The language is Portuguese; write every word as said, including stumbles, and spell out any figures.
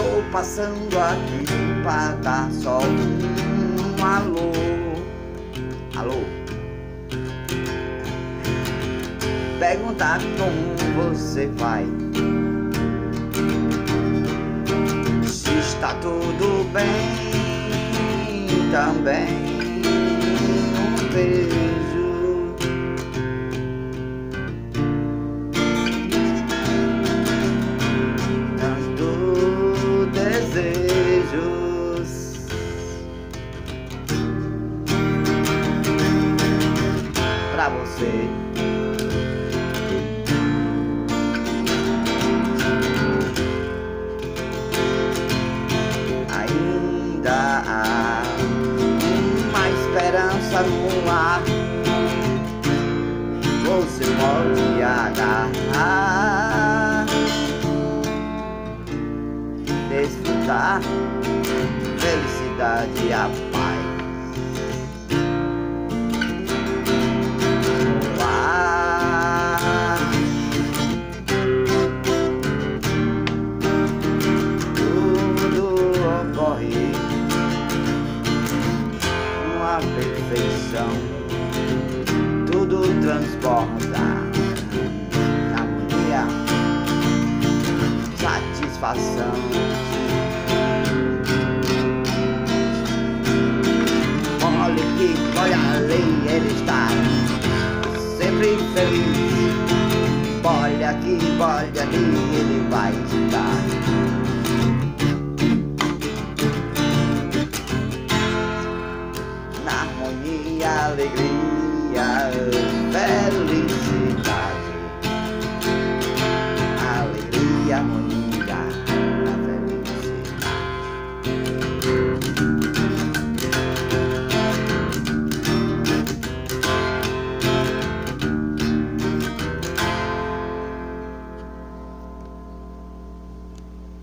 Tô passando aqui pra dar só um alô. Alô. Perguntar como você vai, se está tudo bem também. Um beijo, tanto desejos pra você. Ainda há uma esperança no ar, você pode agarrar, desfrutar felicidade e a paz. No ar, tudo ocorre uma perfeição, tudo transborda harmonia, satisfação. Olha que olha ali, ele está sempre feliz. Olha aqui, olha ali, ele vai